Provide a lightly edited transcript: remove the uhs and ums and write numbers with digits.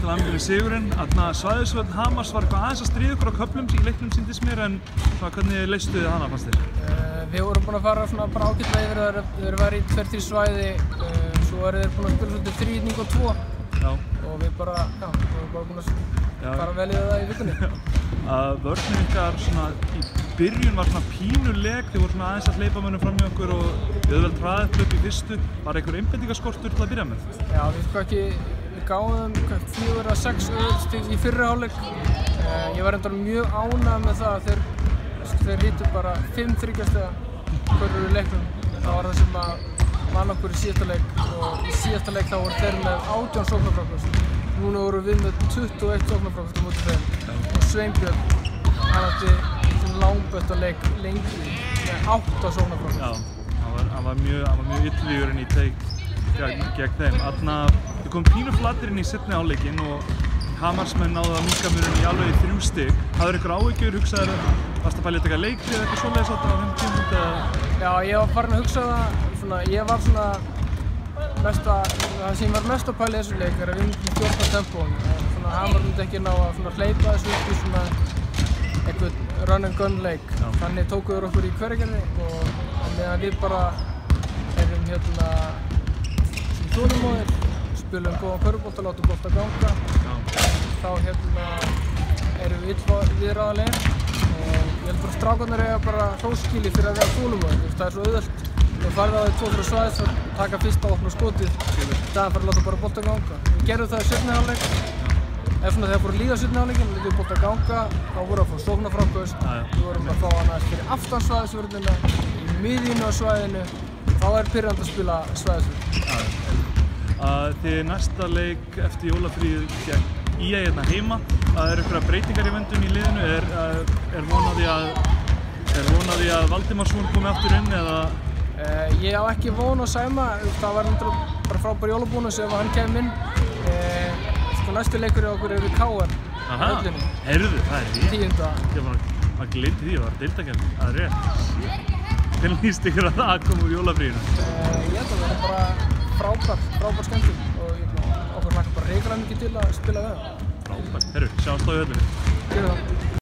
til hamingju með sigurinn. Svæðisvörn Hamars var eitthvað aðeins að stríða ykkur á köflum í leiknum sýndist mér, en hvernig leystu þið hana fannst þér? Við vorum búin að fara svona bara ágætlega yfir það. Við erum verið í 2-3 svæði, svo eru þeir búin að spila svolítið 3-9 og 2. Já. Og við vorum bara búin að fara vel í það í vikunni. Vörnin ykkar svona í byrjun var svona pínuleg, þið voru svona aðeins að hleypa mönnum fram í okkur og við höfum vel traðið upp í fyrstu. Var einhver einbeitingarskortur til að byrja með? Já, við gáðum 4-6 stig í fyrri hálfleik. Ég var reyndar mjög ánægður með það að þeir hittu bara 5 þriggjastiga hverju í leiknum. Það var það sem að vann okkur í síðasta leik og í síðasta leik þá voru þeir með 18 sóknarfrákast. Núna voru við með 21 sóknarfrákast á móti þeim og Sveinbjörn hann átti langbesta leik lengi með 8 sóknarfrákast. Já, hann var mjög illvígurinn í teik gegn þeim. Þið kom pínu flatir inn í seinni hálfleikinn og Hamarsmenn náðu að minnka muninn í alveg 3 stig. Hafðirðu ykkur áhyggjur, hugsaðir varstu að pæla að taka leikhlé eða eitthvað svoleiðis á þeim tímapunkti eða? Já, ég var farin að hugsa það. Ég var það sem ég var mest að pæla í þessu leik er að við myndum stjórna tempóinu. Hamar myndi ekki ná að hleypa þessu upp í eitthvað run and gun leik. Þannig tóku þeir okkur í Hveragerði og meðan við bara erum þolinmóðir, spilum góðan körfubolta, látum bolta ganga, þá erum við illviðráðanlegir og ég held bara að strákarnir eiga bara hróskili fyrir að vera þolinmóðir. Það er svo auðvelt. Við farið á því 2-3 svæðis og taka fyrsta og opna skotið í staðinn fyrir að láta bara bolta ganga. Við gerðum það í seinni hálfleik. Þegar fór að líða seinni hálfleikinn, við létum bolta ganga, þá vorum við að fá sóknarfrákast. Við vorum að fá hana fyrir aftan svæðisvörnina, í miðjunni á svæðinu. Þá er pirrandi að spila svæðisvörn. Þið næsta leik eftir jólafríið gegn IA hérna heima. Það eru einhverjar breytingar í vendum í liðinu. Er von á því að Valdimarsson komi aftur inn eða? Ég á ekki von á Sæma. Það var bara frábær jólabónus ef hann kemur inn. Næstu leikur hjá okkur eru KR á höllinu. Heyrðu, það er rétt. 10. Ég gleymdi því, það var deildakeppni. Það er rétt. Hvernig líst ykkur að það kom úr jólafríinu? Ég held að það var bara frábær skemmtun og okkur hlakkar bara hrikalega mikið til að spila við það. Frábært. Heyrðu, sjáumst á í höllinu. Gerðu það.